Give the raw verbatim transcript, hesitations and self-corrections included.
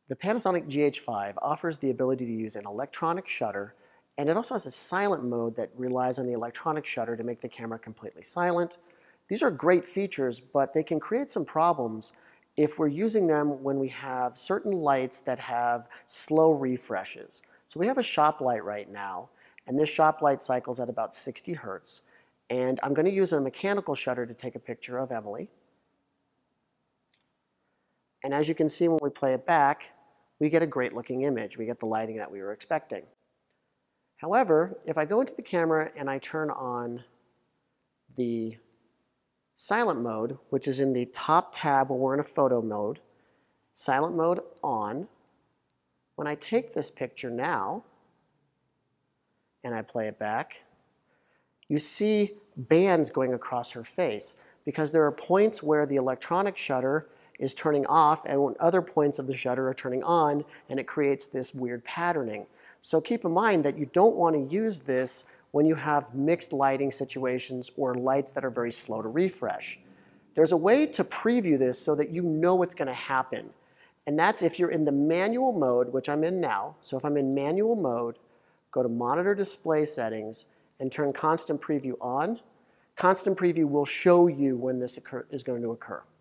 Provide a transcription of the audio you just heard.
The Panasonic G H five offers the ability to use an electronic shutter, and it also has a silent mode that relies on the electronic shutter to make the camera completely silent. These are great features, but they can create some problems if we're using them when we have certain lights that have slow refreshes. So we have a shop light right now, and this shop light cycles at about sixty hertz. And I'm going to use a mechanical shutter to take a picture of Emily. And as you can see when we play it back, we get a great looking image. We get the lighting that we were expecting. However, if I go into the camera and I turn on the silent mode, which is in the top tab when we're in a photo mode, silent mode on, when I take this picture now and I play it back, you see bands going across her face because there are points where the electronic shutter is turning off and when other points of the shutter are turning on, and it creates this weird patterning. So keep in mind that you don't want to use this when you have mixed lighting situations or lights that are very slow to refresh. There's a way to preview this so that you know what's going to happen. And that's if you're in the manual mode, which I'm in now. So if I'm in manual mode, go to Monitor Display Settings and turn Constant Preview on. Constant Preview will show you when this occur- is going to occur.